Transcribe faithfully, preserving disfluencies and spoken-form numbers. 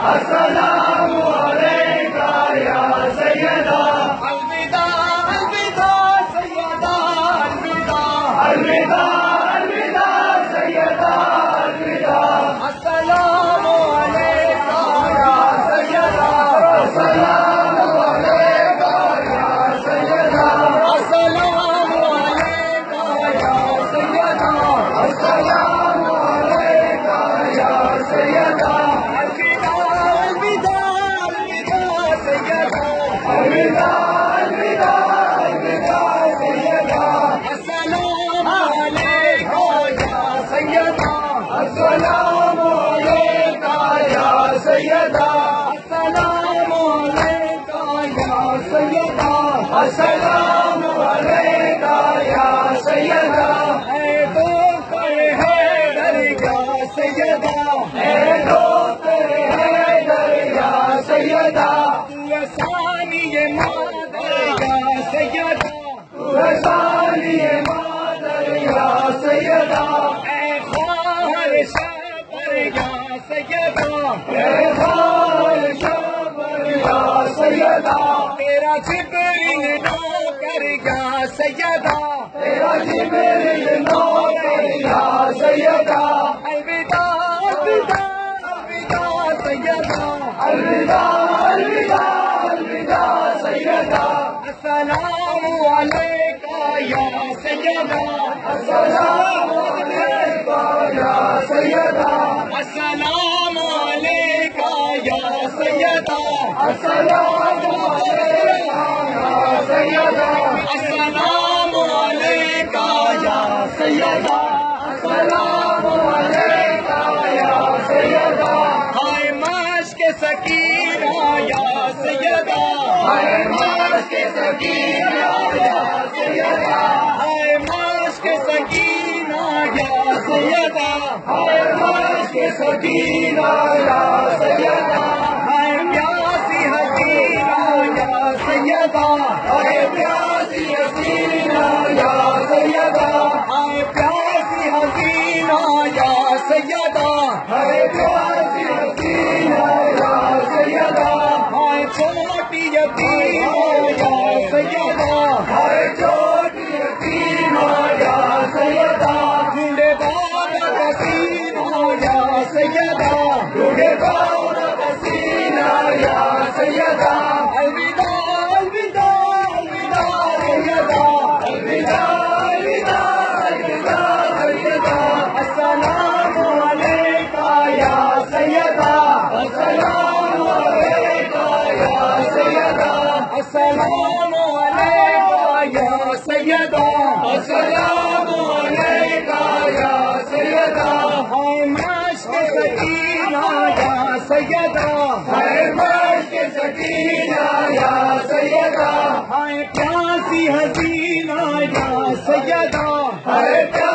السلام علیکہ یا سیدہ الوداع الوداع سیدہ الوداع الوداع الوداع سیدہ الوداع السلام علیکہ یا سیدہ السلام علیکہ یا سیدہ السلام علیکہ یا سیدہ السلام علیکہ یا سیدہ الوداع الوداع الوداع سیدہ السلام علیکہ یا سیدہ السلام علیکہ یا سیدہ السلام علیکہ یا سیدہ السلام علیکہ یا سیدہ اے دوست حیدر یا سیدہ اے دوست حیدر یا سیدہ ثانی مادر یا سیدہ ثانی مادر یا سیدہ اے خواہر شبر یا سیدہ اے خواہر شبر یا سیدہ تیرا جبریل نوکر یا سیدہ تیرا جبریل نوکر یا سیدہ الوداع الوداع الوداع سیدہ الوداع الوداع الوداع سیدہ السلام علیکہ یا سیدہ السلام علیکہ یا سیدہ السلام علیکہ یا سیدہ السلام علیکہ یا سیدہ السلام علیکہ یا سیدہ السلام علیکہ یا سیدہ ہائے مشک سکینہ یا سیدہ ہائے مشک سکینہ یا سیدہ ہائے مشک سکینہ یا سیدہ ہائے مشک سکینہ یا سیدہ ہائے پیاسی حسینہ یا سیدہ ہائے پیاسی حسینہ یا سیدہ ہائے پیاسی حسینہ یا سیدہ ہائے پیاسی حسینہ یا سیدہ ہائے چھوٹی یتیمہ یا سیدہ ہائے چھوٹی یتیمہ یا سیدہ ڈھونڈے بابا حسینہ یا سیدہ ڈھونڈے بابا حسینہ یا سیدہ الوداع الوداع الوداع سیدہ الوداع الوداع الوداع سیدہ السلام علیکہ یا سیدہ السلام علیکہ یا سیدہ السلام علیکہ یا سیدہ السلام علیکہ یا سیدہ ہائے مشک سکینہ یا سیدہ ہائے مشک سکینہ یا سیدہ ہائے پیاسی حسینہ یا سیدہ ہائے